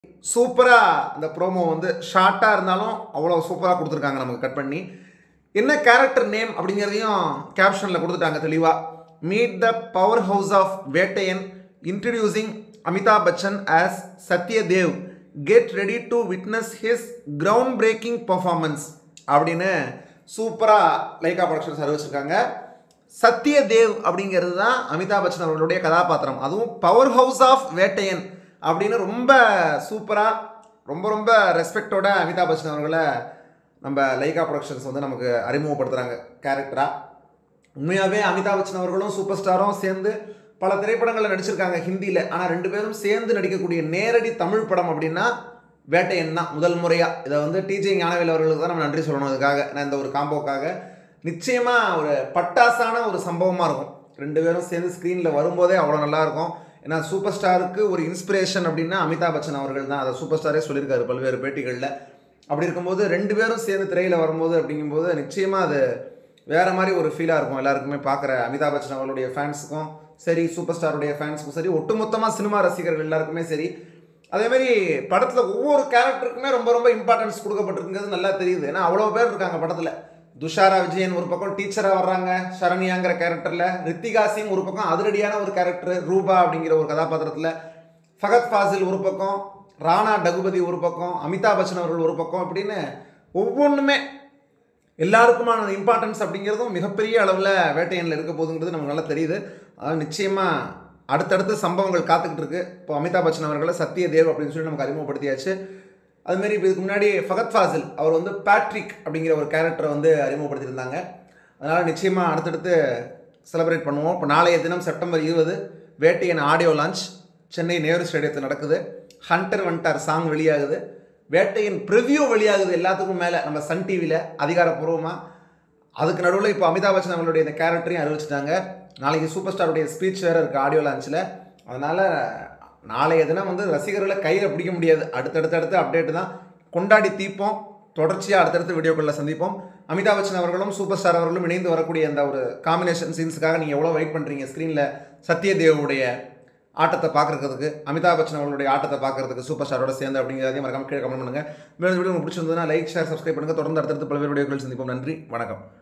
சூப்பரா அந்த ப்ரோமோ வந்து ஷார்ட்டா இருந்தாலும் அவ்வளோ சூப்பரா கொடுத்துருக்காங்க நமக்கு கட் பண்ணி. என்ன கேரக்டர் நேம் அப்படிங்கிறதையும் கேப்ஷன்ல கொடுத்துட்டாங்க தெளிவா. Meet the power house of Vettaiyan introducing Amitabh Bachchan as Satyadev. Get ready to witness his ground breaking performance அப்படின்னு சூப்பரா லைகா ப்ரொடக்ஷன்ஸ் அறிவிச்சிருக்காங்க. சத்யதேவ் அப்படிங்கிறது தான் அமிதாப் பச்சன் அவர்களுடைய கதாபாத்திரம். அதுவும் பவர் ஹவுஸ் ஆஃப் வேட்டையன் அப்படின்னு ரொம்ப சூப்பராக ரொம்ப ரொம்ப ரெஸ்பெக்டோட அமிதாப் பச்சன் அவர்களை நம்ம லைகா ப்ரொடக்ஷன்ஸ் வந்து நமக்கு அறிமுகப்படுத்துகிறாங்க கேரக்டராக. உண்மையாகவே அமிதாப் பச்சன் அவர்களும் சூப்பர் ஸ்டாரும் சேர்ந்து பல திரைப்படங்களில் நடிச்சிருக்காங்க ஹிந்தியில். ஆனால் ரெண்டு பேரும் சேர்ந்து நடிக்கக்கூடிய நேரடி தமிழ் படம் அப்படின்னா வேட்டையன் தான் முதல் முறையாக. இதை வந்து டிஜே ஞானவேல் அவர்களுக்கு தான் நம்ம நன்றி சொல்லணும். அதுக்காக நான் இந்த ஒரு காம்போக்காக நிச்சயமாக ஒரு பட்டாசான ஒரு சம்பவமாக இருக்கும். ரெண்டு பேரும் சேர்ந்து ஸ்க்ரீனில் வரும்போதே அவ்வளோ நல்லாயிருக்கும். ஏன்னா சூப்பர் ஸ்டாருக்கு ஒரு இன்ஸ்பிரேஷன் அப்படின்னா அமிதாப் பச்சன் அவர்கள் தான். அதை சூப்பர் ஸ்டாரே சொல்லியிருக்காரு பல்வேறு பேட்டிகளில். அப்படி இருக்கும்போது ரெண்டு பேரும் சேர்ந்து திரையில் வரும்போது அப்படிங்கும்போது நிச்சயமாக அது வேறு மாதிரி ஒரு ஃபீலாக இருக்கும். எல்லாருக்குமே பார்க்குற அமிதாப் பச்சன் அவர்களுடைய ஃபேன்ஸுக்கும் சரி, சூப்பர் ஸ்டாருடைய ஃபேன்ஸுக்கும் சரி, ஒட்டுமொத்தமாக சினிமா ரசிகர்கள் எல்லாருக்குமே சரி. அதேமாதிரி படத்தில் ஒவ்வொரு கேரக்டருக்குமே ரொம்ப ரொம்ப இம்பார்ட்டன்ஸ் கொடுக்கப்பட்டிருக்குங்கிறது நல்லா தெரியுது. ஏன்னா அவ்வளோ பேர் இருக்காங்க படத்தில். துஷாரா விஜயன் ஒரு பக்கம் டீச்சராக வர்றாங்க சரண்யாங்கிற கேரக்டரில். ரித்திகா சிங் ஒரு பக்கம் அதிரடியான ஒரு கேரக்டர் ரூபா அப்படிங்கிற ஒரு கதாபாத்திரத்தில். ஃபகத் ஃபாசில் ஒரு பக்கம், ராணா டகுபதி ஒரு பக்கம், அமிதாப் பச்சன் அவர்கள் ஒரு பக்கம், அப்படின்னு ஒவ்வொன்றுமே எல்லாருக்குமான இம்பார்ட்டன்ஸ் அப்படிங்கிறதும் மிகப்பெரிய அளவில் வேட்டையனில் இருக்க போகுதுங்கிறது நமக்கு நல்லா தெரியுது. அதாவது நிச்சயமாக அடுத்தடுத்து சம்பவங்கள் காத்துக்கிட்டு இருக்கு. இப்போ அமிதாப் பச்சன் அவர்களை சத்யதேவ் அப்படின்னு சொல்லி நமக்கு அறிமுகப்படுத்தியாச்சு. அதுமாரி இப்போ இதுக்கு முன்னாடி ஃபகத் ஃபாசில் அவர் வந்து பேட்ரிக் அப்படிங்கிற ஒரு கேரக்டரை வந்து அறிமுகப்படுத்தியிருந்தாங்க. அதனால் நிச்சயமாக அடுத்தடுத்து செலிப்ரேட் பண்ணுவோம். இப்போ நாளைய தினம் September 20 Vettaiyan audio launch Chennai Nehru ஸ்டேடியத்தில் நடக்குது. ஹண்டர் வண்டார் சாங் வெளியாகுது. வேட்டையன் ப்ரிவ்யூ வெளியாகுது. எல்லாத்துக்கும் மேலே நம்ம சன் டிவியில் அதிகாரப்பூர்வமாக. அதுக்கு நடுவில் இப்போ அமிதாப் பச்சன் அவங்களுடைய இந்த கேரக்டரையும் அறிவிச்சிட்டாங்க. நாளைக்கு சூப்பர் ஸ்டாருடைய ஸ்பீச் வேறு இருக்குது ஆடியோ லான்ச்சில். அதனால் நாளைய தினம் வந்து ரசிகர்களை கையில் பிடிக்க முடியாது. அடுத்தடுத்து அப்டேட்டு தான். கொண்டாடி தீர்ப்போம். தொடர்ச்சியாக அடுத்தடுத்து வீடியோக்களில் சந்திப்போம். அமிதாப் பச்சன் அவர்களும் சூப்பர் ஸ்டார் அவர்களும் இணைந்து வரக்கூடிய அந்த ஒரு காம்பினேஷன் சீன்ஸுக்காக நீங்கள் எவ்வளோ வெயிட் பண்ணுறீங்க ஸ்க்ரீனில் சத்யதேவுடைய ஆட்டத்தை பார்க்குறதுக்கு, அமிதாப் பச்சன் அவர்களுடைய ஆட்டத்தை பார்க்குறதுக்கு சூப்பர் ஸ்டாரோட சேர்ந்து அப்படிங்கிறதையும் மறக்காம கீழே கமெண்ட் பண்ணுங்கள். மேலும் வீடியோ உங்களுக்கு பிடிச்சிருந்ததுன்னா லைக், ஷேர், சப்ஸ்கிரைப் பண்ணுங்கள். தொடர்ந்து அடுத்தடுத்து பல்வேறு வீடியோக்கள் சந்திப்போம். நன்றி, வணக்கம்.